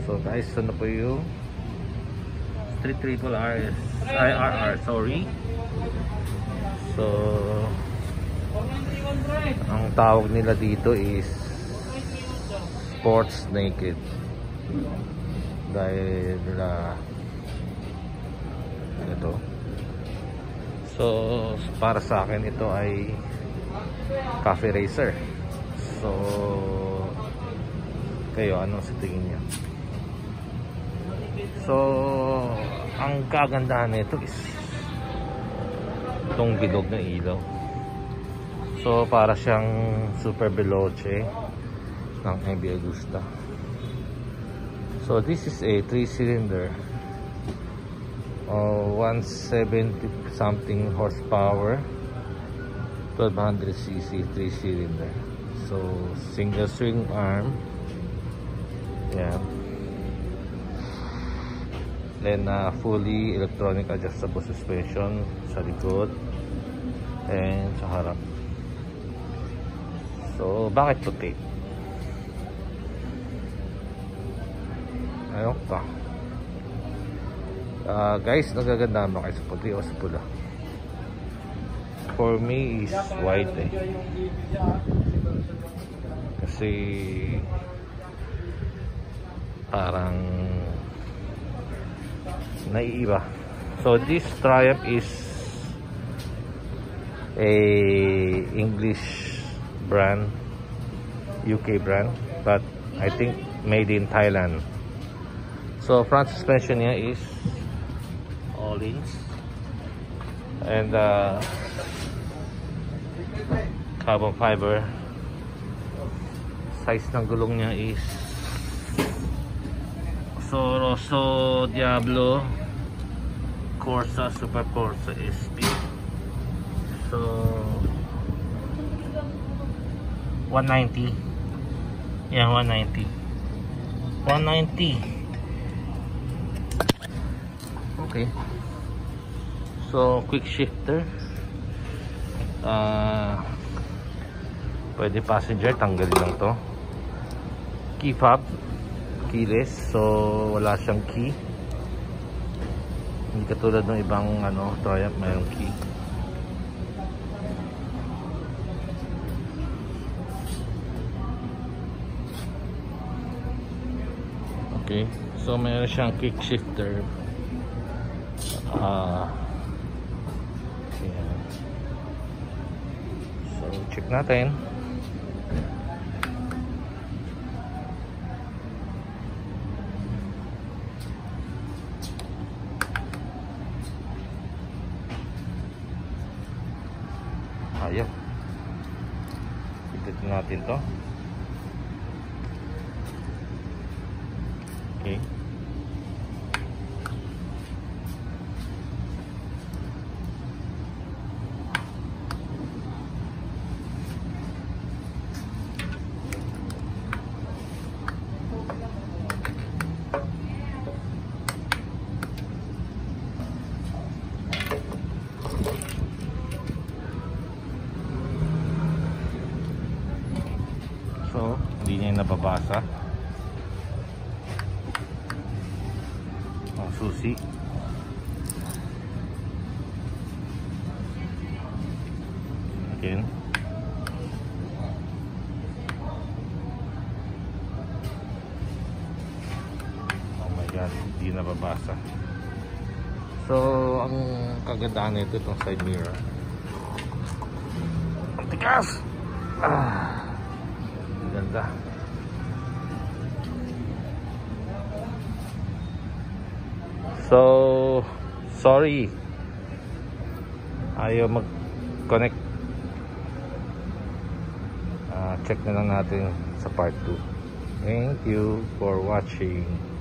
So guys, ito na po yung Street Triple IRR, sorry. So ang tawag nila dito is Sports Naked, dahil ito. So para sa akin ito ay cafe racer. So kayo, anong sa tingin niyo? So ang kagandahan nito is itong bilog na ilaw. So para siyang super veloce ng MV Agusta. So this is a 3-cylinder 170 something horsepower, 1200cc 3-cylinder. So single swing arm, yeah. Then fully electronic adjustable suspension sa likod and sa harap. So bakit puti? Ayun pa. Guys, nagaganda ba kayo sa puti o sa pula? For me is white eh. Kasi parang naiiba. So this Triumph is a English brand, UK brand, but I think made in Thailand. So front suspension niya is Öhlins, and carbon fiber. Size ng gulong niya is Rosso Diablo Corsa Super Corsa SP. So 190. Yeah, 190. Okay. So quick shifter. Pwede passenger, tanggalin lang to. Key fob, keyless, so wala siyang key. Hindi katulad ng ibang Triumph, mayroong key. Okay, so mayroon siyang quick shifter. Yeah. So check natin. Ayun, itutin natin to. Okay. So, hindi niya nababasa ang susi. Again. Oh my god, hindi nababasa. So, ang kagandahan nito itong side mirror. Ang tigas! Ganda. So sorry, ayaw mag-connect. Check na lang natin sa part 2. Thank you for watching.